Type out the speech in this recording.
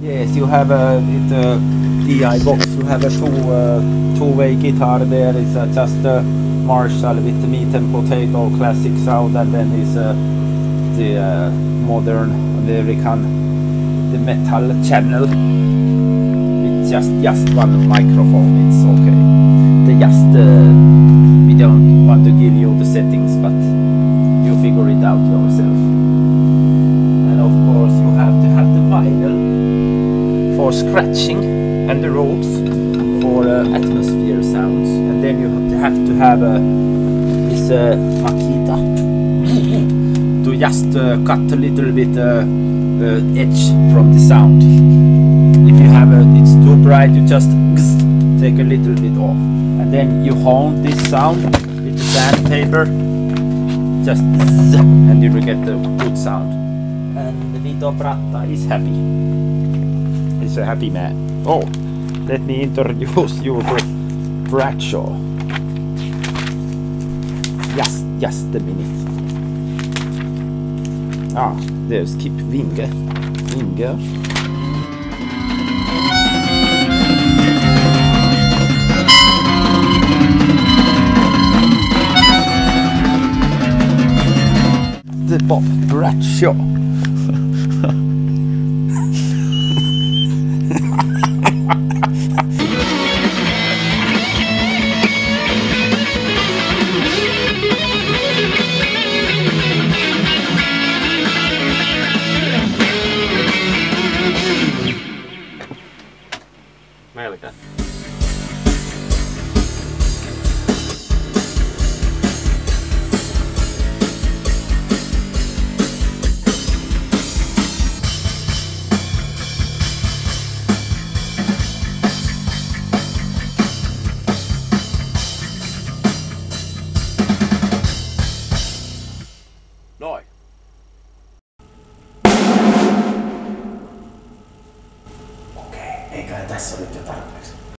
Yes, you have a DI box. You have a two-way guitar there. It's just a Marshall with the meat and potato classic sound, and then is the modern American, the metal channel with just one microphone. It's okay. We don't want to give you the settings, but you figure it out yourself. And of course you have to have the vinyl for scratching and the Rhodes for atmosphere sounds, and then you have to have this Makita to just cut a little bit edge from the sound. If you have it's too bright, you just take a little bit off, and then you hone this sound with the sandpaper, just and you will get the good sound. And Vito Bratta is happy. He's a happy man. Oh, let me introduce you to Bradshaw. Just a minute. Ah, there's Kip Winge. The Bob Bradshaw. Melkein. Noin. Okei, eiköhän tässä nyt jo tarpeeksi.